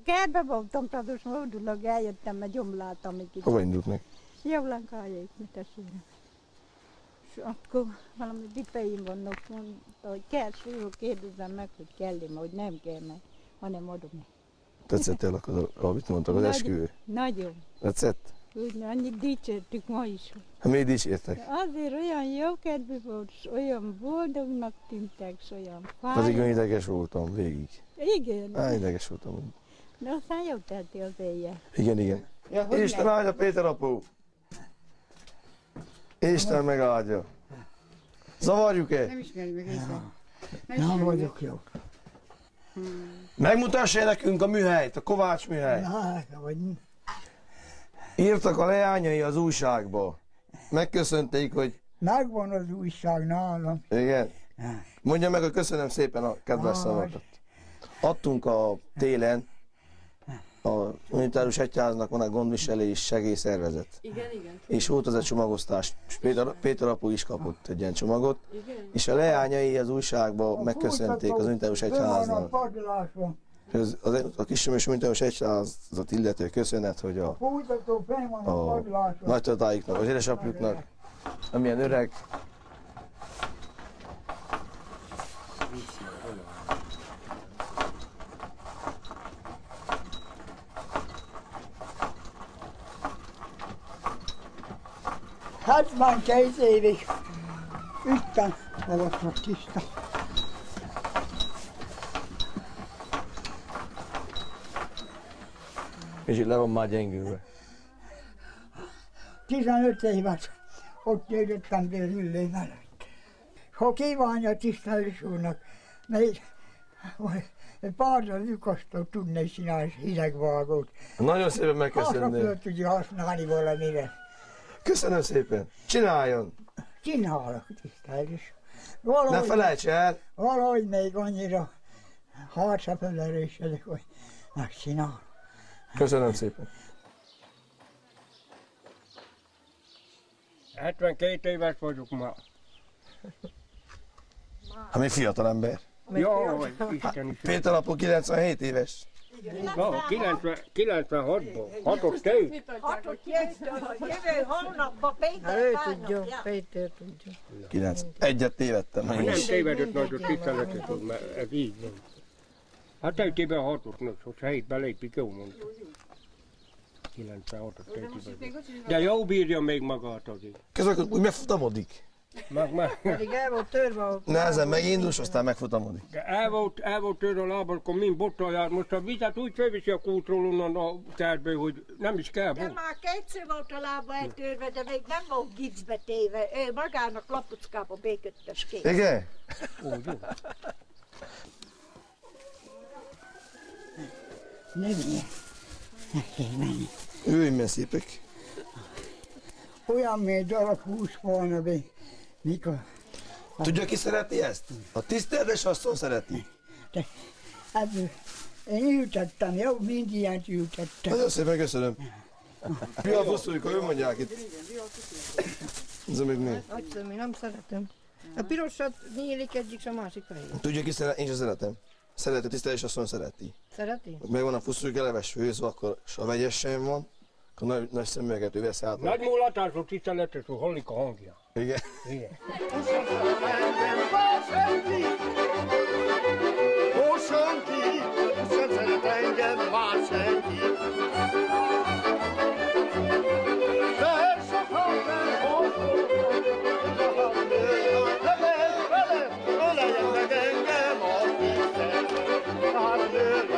kertbe voltam, tehát módulag eljöttem, mert gyomláltam még itt. Hova indult meg? Javlánkájáig, mit testvérem. És akkor valami vipeim vannak, mondta, hogy kell, súlyról kérdezzem meg, hogy kell-e, hogy nem kell meg, hanem adom meg. Tetszett el akkor, amit mondtak, az esküvő? Nagyon. Tetszett? Úgy, annyit dicsértük ma is. Hát miért dicsértek? Azért olyan jó kedvű volt, és olyan boldognak tűntek, és olyan fáj. Pedig olyan ideges voltam végig. Igen. Ideges voltam. De aztán jó telti az éjjel. Igen. Ja, Isten áldja Péter apu! Isten megáldja. Zavarjuk-e? Nem ismerjük meg észre. Nem vagyok jó. Megmutassa nekünk a műhelyt, a Kovács műhely. Vagy Írtak a leányai az újságba. Megköszönték, hogy... megvan az újság nálam. Igen. Mondja meg, hogy köszönöm szépen a kedves szavakat. Adtunk a télen, a Unitárius Egyháznak van egy gondviselés segélyszervezet. Igen. És volt az egy csomagosztás. És Péter apu is kapott egy ilyen csomagot. Igen. És a leányai az újságba megköszönték az Unitárius Egyháznak. A Kisömös Unitárius Egyházat illető köszönet, hogy a nagytatáiknak, az édesapjuknak, amilyen öreg, Hát már 2 évig ütten magasnak tiszta. és így le van már gyengülve. 15 évet ott nőttem be Üllő mellett. Ha kívánja a tisztelés úrnak, még egy pár lyukasztól tudnék csinálni hidegvágót. Nagyon szépen Azt megköszönöm. föl tudja használni valamire. Köszönöm szépen. Csináljon. Csinálok tisztelés. Ne felejts el. Valahogy még annyira harca felerősödök, hogy megcsinálom. Köszönöm szépen. 72 éves vagyok ma. Hát még fiatal ember. Jó, Isten is. Péter apu 97 éves. No, 96-ból. 6-os tő. Jövő hónapban Péter várnak. Péter tudja. 91-et tévedtem. Nem tévedett nagyot tiszteletet, mert ez így van. Hát tejtében 6-os, hogy 7 belépik, jó mondta. 96-os tejtében. De jó bírja még magát azért. Közben úgy megfutamodik. Pedig el volt törve a... Nehezen megindulsz, aztán megfutamodik. De el volt törve a lába, akkor mind bottal jár. Most a vizet úgy felviszi a kútról onnan a tervbe, hogy nem is kell De bot. már 2-szer volt a lába eltörve, de még nem volt gipszbe téve. Ő magának lapuckába béköttes kész. Igen? Úgy jó. Nem ilyen. Menni. Ülj, mert szépek. Olyan még darab hús volna be, mikor. Tudja, ki szereti ezt? A tiszteles asszony szereti. De ebből én ültettem, jó? Mind ilyent ültettem. Nagyon szépen köszönöm. Pia Fuszulika, ő mondják itt. Ez még mi? Nagyszemű, nem szeretem. A pirosat nyílik egyik, és a másik fehér. Tudja, ki szereti? Én sem szeretem. Szereti, a tiszteles asszony szereti. Szereti? Megvan a Fuszulika leves főzve, akkor s a vegyesen van, akkor nagy szemüveget ő vesz át. Nagy múlatású tiszteletes, hogy hallik a hangja. Igen. Igen. Ó, senki, sem szeret engem már senki. De sokan nem öleljen meg engem a tisztelet. Hát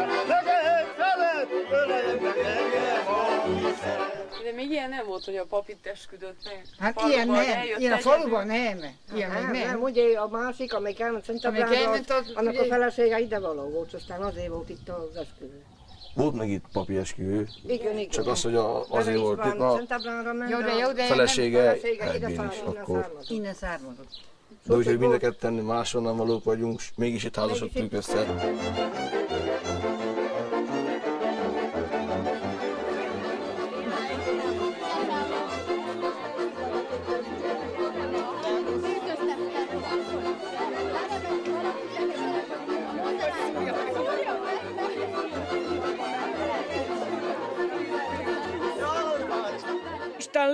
öleljen meg engem a tisztelet. De még ilyen nem volt, hogy a pap itt esküdött meg. Hát ilyen nem, ilyen a faluban nem. Ilyen még Nem, nem. ugye a másik, amelyik elment Szentendránra, annak a felesége idevaló volt, aztán azért volt itt az esküvő. Volt meg itt papi esküvő, Igen. csak az, hogy azért volt itt a Szentendránra ment, Jó, de felesége ide helyben is származott, akkor. innen származott. De úgyhogy mind a ketten máshonnan valók vagyunk, s mégis itt házasodtunk össze.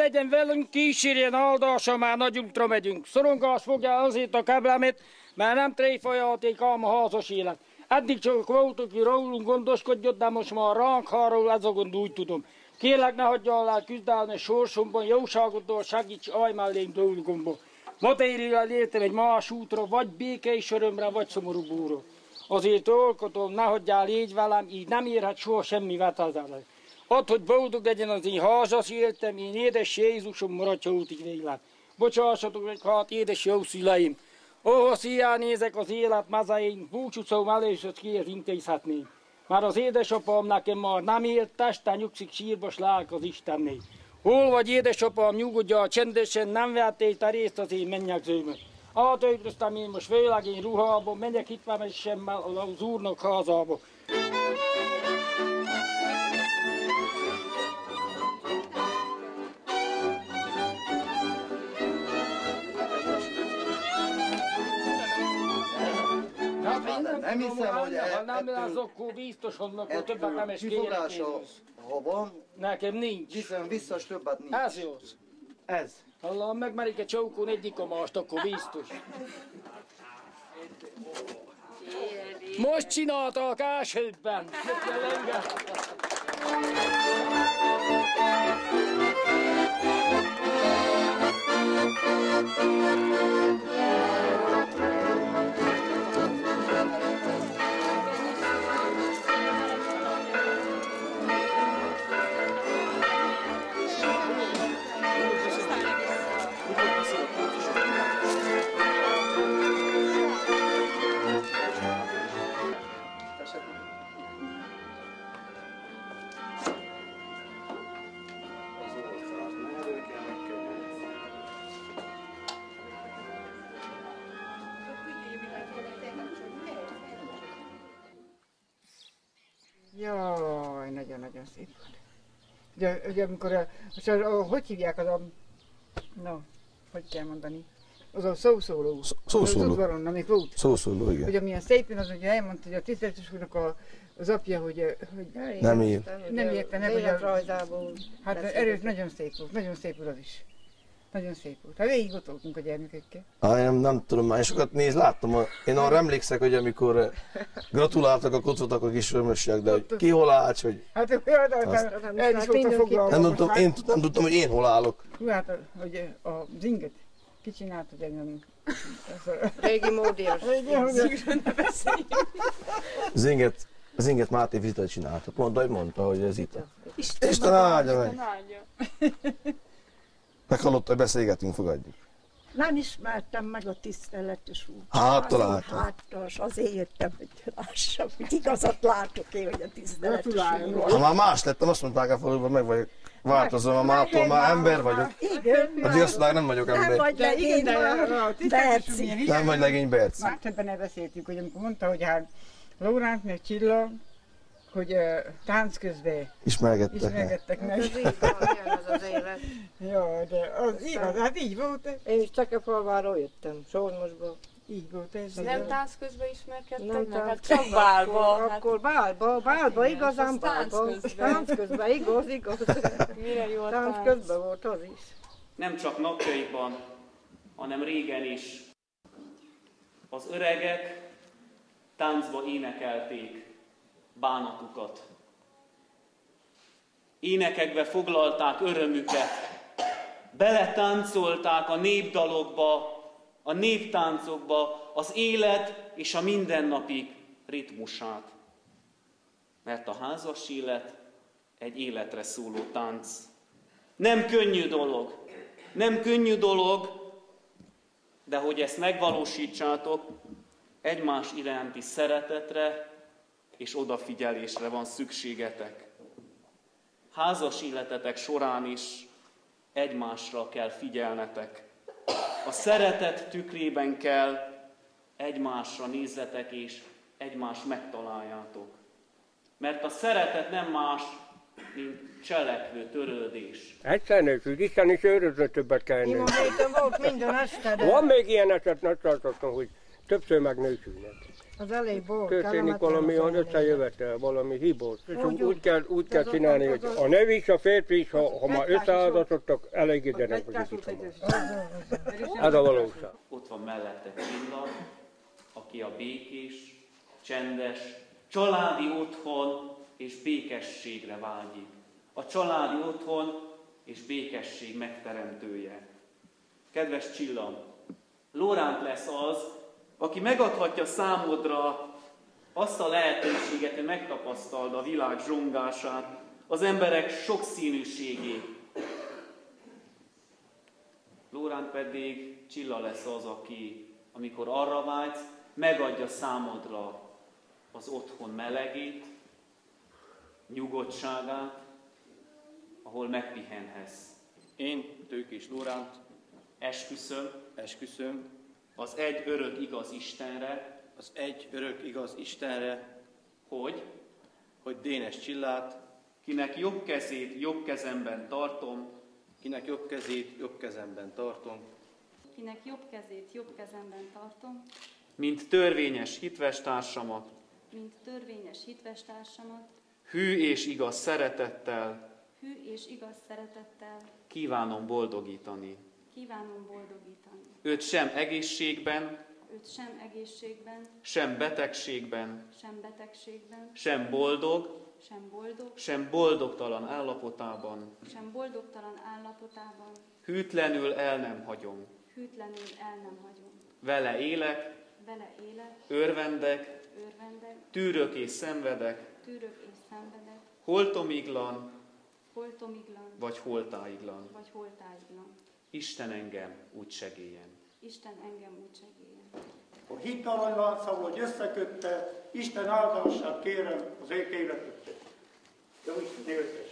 legyen velünk, kísérjen áldása, már nagy útra megyünk. Szorongás fogja azért a keblemet, mert nem tréfajáték ám a házas élet. Eddig csak voltunk, hogy rólunk gondoskodjott, de most már ránk hárul, ez a gond úgy tudom. Kérlek, ne hagyjál el küzdelni sorsomban, jóságoddal segíts, állj mellénk dolgomba. Ma térjél el értem egy más útra, vagy békés örömre, vagy szomorú búra. Azért olkodom, ne hagyjál így velem, így nem érhet soha semmi vetezelek. Ott, hogy boldog legyen az én házas életem, én édes Jézusom maradja útig végleg. Bocsássatok meg, hát édes jó szüleim. Ó, szíján nézek az élet mezein, búcsúszom el, és azt ki intézhetném. Már az édesapám nekem már nem élt, testen nyugszik sírba, s lelk az Istennél. Hol vagy édesapám, nyugodjál csendesen, nem vettél te részt az én mennyegzőmön. Átöltöztem én most főleg én ruhába, menjek itt vemessemmel az úrnak házába. Nem hiszem, hogy ha nem lesz, akkor biztos, hogy akkor többet nem is kérek. Ha van, nekem nincs. viszont biztos többet nincs. Ez jó. Ez. Hallom, megmerik egy csókon egyik a mást, akkor biztos. Most csináltak elsőbben. Jaj, nagyon-nagyon szép volt. Ugye amikor, hogy hívják az a, no, hogy kell mondani, az a szószóló. Szószóló. Az udvaron, amik volt. Szószóló, igen. Ugye milyen szépen az, ugye elmondta, hogy a tiszteletes úrnak az apja, hogy nem írt. Nem érte, nem, hogy életrajzából. Hát erős, nagyon szép volt, nagyon szép volt az is. Nagyon szép volt. Hát végig ott voltunk a gyermekekkel. Nem tudom, már sokat láttam. Én arra emlékszek, hogy amikor gratuláltak a kocotak a kis örmösiek, de hogy ki hol állt, hogy... Hát el is volt a foglalva. Nem tudtam, hogy én hol állok. Hát, hogy a zinget kicsináltad engem. Régi módias. Zinget Máté Vita csinálta. Mondta, hogy ez itt. Isten áldja meg! Meghallotta, hogy beszélgetünk, fogadjuk. Nem ismertem meg a tiszteletes úr. Hát találtam. Háttas, azért jöttem, hogy lássam, hogy igazat látok én, hogy a tiszteletes úr. Ha már más lettem, azt mondták a faluban, meg vagyok. Változom, a mától már ember vagyok. Igen. Addig azt mondták, nem vagyok ember. Nem vagy legény, Berci. Nem vagy legény, Berci. Már többen elbeszéltünk, hogy amikor mondta, hogy hát Lóránt meg Csilla, hogy tánc közben ismergettek meg. Ez így van, ilyen az az élet. Ja, de az igaz, hát így volt. Én is Csakefalváról jöttem, Solymosból. Így volt ez. Nem tánc közben ismerkedtek Nem meg? Hát tánc csak bálba. Akkor bálba, igazán bálba. Tánc közben, igaz. Mire jó a tánc közben volt az is. Nem csak napjaikban, hanem régen is. Az öregek táncba énekelték bánatukat. Énekekbe foglalták örömüket, beletáncolták a népdalokba, a néptáncokba az élet és a mindennapi ritmusát. Mert a házas élet egy életre szóló tánc. Nem könnyű dolog, de hogy ezt megvalósítsátok, egymás iránti szeretetre és odafigyelésre van szükségetek. Házas életetek során is egymásra kell figyelnetek. A szeretet tükrében kell egymásra nézzetek és egymást megtaláljátok. Mert a szeretet nem más, mint cselekvő törődés. Egyszer nősült, Isten is őrözött, többet kell nősülni. Volt minden este, de... Van még ilyen eset, nem tartottam, hogy többször megnősülnek. Az elég volt. Történik valami olyan összejövetel, valami hibos. És úgy kell csinálni, hogy a nő is, a férfi is, ha már összeházasodtak, elégedjenek az időszakban. Ez a valóság. Ott van mellette Csilla, aki a békés, csendes, családi otthon és békességre vágyik. A családi otthon és békesség megteremtője. Kedves Csilla, Lóránt lesz az, aki megadhatja számodra azt a lehetőséget, hogy megtapasztald a világ zsongását, az emberek sokszínűségét. Lóránt pedig Csilla lesz az, aki, amikor arra vágysz, megadja számodra az otthon melegét, nyugodtságát, ahol megpihenhetsz. Én, Tőkés Lóránt, esküszöm az egy örök igaz Istenre, hogy Dénes Csillát, kinek jobb kezét jobb kezemben tartom, mint törvényes hitvestársamat, hű és igaz szeretettel, kívánom boldogítani. Őt sem egészségben, sem betegségben, sem boldog, sem boldogtalan állapotában, hűtlenül el nem hagyom. Vele élek, örvendek, tűrök és szenvedek, holtomiglan, vagy holtáiglan. Isten engem úgy segéljen. A hit aranylánccal, hogy összekötte, Isten áldását kérem az életet. Jó Isten éltes!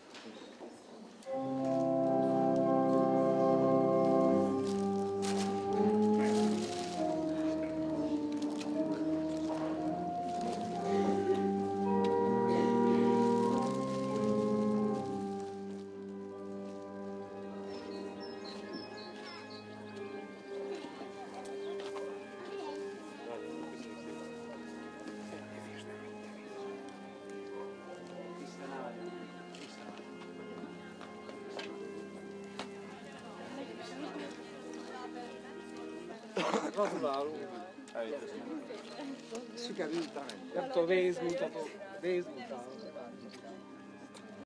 Gratulálunk! Sikerült, nem tudom, vészmutató.